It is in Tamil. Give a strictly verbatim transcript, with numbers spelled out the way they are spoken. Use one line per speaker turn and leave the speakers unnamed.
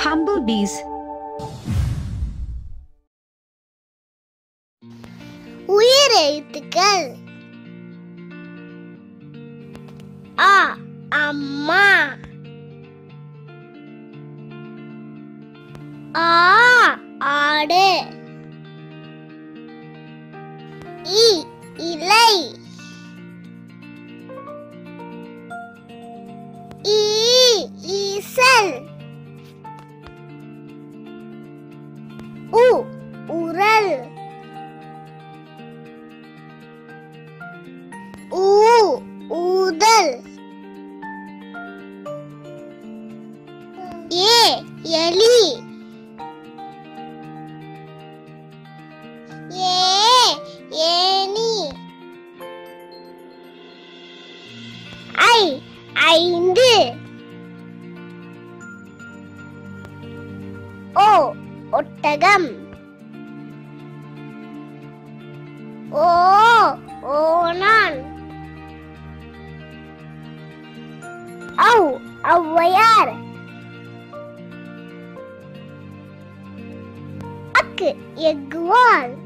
Humblebees.
உயிரெழுத்துக்கள். அ அம்மா. ஆ ஆடு. இ இலை. ஈ ஈசல். உ உரல். ஊ ஊதல். ஏ எலி. ஏ ஏனி. ஐ ஐந்து. ஓ ஒட்டகம். ஓ ஓணான். ஔ ஔவையார். அக்கு எக்குவால்.